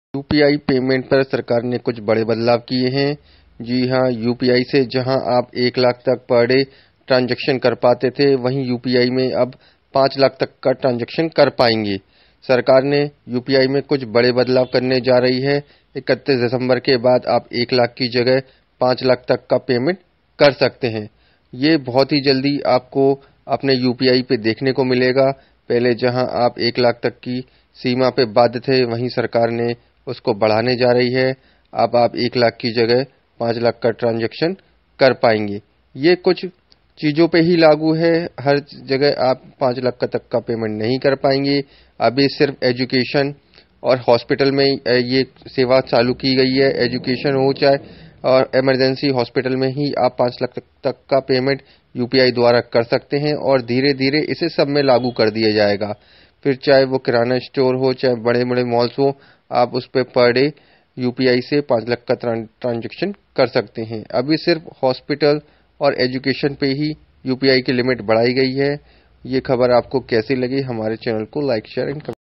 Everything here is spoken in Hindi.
यूपीआई पेमेंट पर सरकार ने कुछ बड़े बदलाव किए हैं। जी हाँ, यूपीआई से जहां आप 1 लाख तक पर डे ट्रांजैक्शन कर पाते थे, वहीं यूपीआई में अब 5 लाख तक का ट्रांजैक्शन कर पाएंगे। सरकार ने यूपीआई में कुछ बड़े बदलाव करने जा रही है। 31 दिसंबर के बाद आप 1 लाख की जगह 5 लाख तक का पेमेंट कर सकते हैं। ये बहुत ही जल्दी आपको अपने यूपीआई पे देखने को मिलेगा। पहले जहां आप 1 लाख तक की सीमा पे बाध्य थे, वहीं सरकार ने उसको बढ़ाने जा रही है। अब आप 1 लाख की जगह 5 लाख का ट्रांजैक्शन कर पाएंगे। ये कुछ चीज़ों पे ही लागू है, हर जगह आप 5 लाख तक का पेमेंट नहीं कर पाएंगे। अभी सिर्फ एजुकेशन और हॉस्पिटल में ये सेवा चालू की गई है। एजुकेशन हो चाहे और इमरजेंसी हॉस्पिटल में ही आप 5 लाख तक का पेमेंट यूपीआई द्वारा कर सकते हैं और धीरे धीरे इसे सब में लागू कर दिया जाएगा। फिर चाहे वो किराना स्टोर हो, चाहे बड़े बड़े मॉल्स हो, आप उस पर डे यूपीआई से 5 लाख का ट्रांजैक्शन कर सकते हैं। अभी सिर्फ हॉस्पिटल और एजुकेशन पे ही यूपीआई की लिमिट बढ़ाई गई है। ये खबर आपको कैसी लगी? हमारे चैनल को लाइक, शेयर एंड